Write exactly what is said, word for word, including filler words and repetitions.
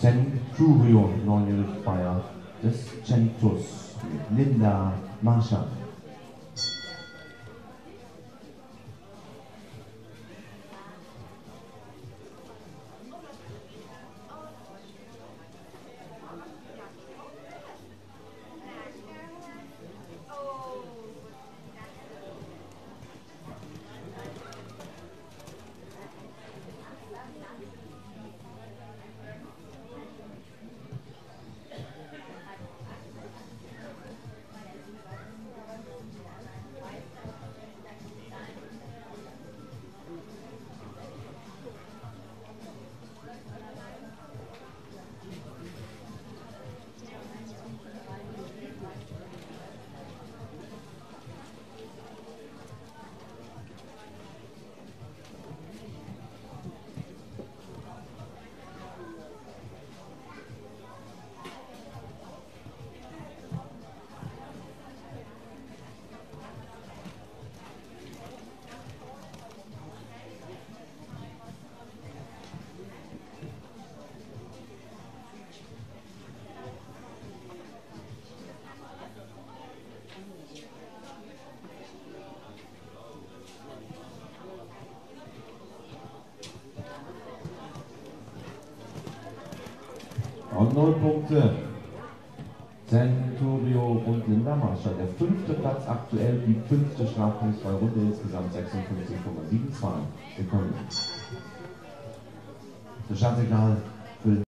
Centurion, neunjährig Bayer des Centus mit Linda Marschall. Und null Punkte. Centurio und Linda Marschall. Der fünfte Platz aktuell, die fünfte strafpunktfreie Runde, insgesamt sechsundfünfzig Komma zwei sieben zwei Sekunden. Das Stadtsignal für